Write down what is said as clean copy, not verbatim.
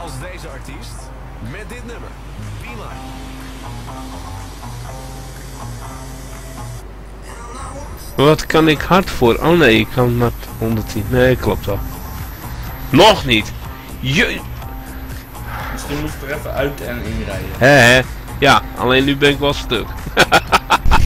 als deze artiest met dit nummer. Be Mine. Wat kan ik hard voor? Oh nee, ik kan maar 110. Nee, klopt wel. Nog niet! Misschien moet ik er even uit en inrijden. Hè? Ja, alleen nu ben ik wel stuk.